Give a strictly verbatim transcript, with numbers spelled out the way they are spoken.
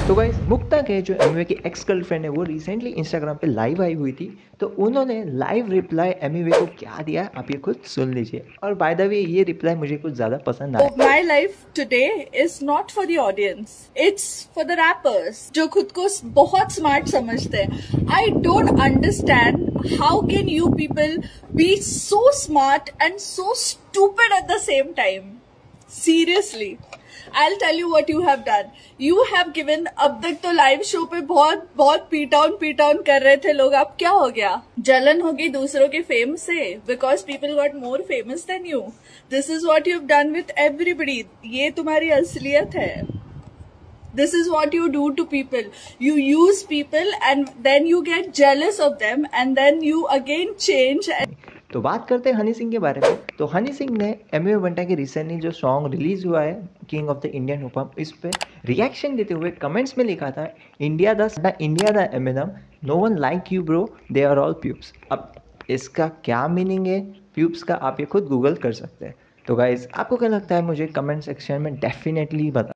तो गाइस मुक्ता के जो एमिवे की एक्स गर्लफ्रेंड है वो रिसेंटली इंस्टाग्राम पे लाइव आई हुई थी। तो उन्होंने लाइव रिप्लाई एमिवे को क्या दिया आप ये खुद सुन लीजिए। और बाय द वे ये रिप्लाई मुझे कुछ ज़्यादा पसंद आया। My life today is not for the audience. It's for the rappers जो खुद को बहुत smart समझते हैं. I don't understand how can you people be so smart and so stupid at the same time. Seriously. I'll tell you what you have done. You have given अब तक तो live show पे बहुत बहुत पीट on पीट on कर रहे थे लोग. अब क्या हो गया? जलन होगी दूसरों के फेम से because people got more famous than you. This is what you've done with everybody. ये तुम्हारी असलियत है. This is what you do to people. You use people and then you get jealous of them and then you again change. तो बात करते हैं हनी सिंह के बारे में। तो हनी सिंह ने एमिवे बंटा के रिसेंटली जो सॉन्ग रिलीज हुआ है king of the Indian hip hop, इस पे रिएक्शन देते हुए कमेंट्स में लिखा था India the India the Eminem, no one like you bro, they are all pubes. अब इसका क्या मीनिंग है प्यूब्स का, आप ये खुद गूगल कर सकते हैं। तो गाइज आपको क्या लगता है मुझे कमेंट सेक्शन में डेफिनेटली बता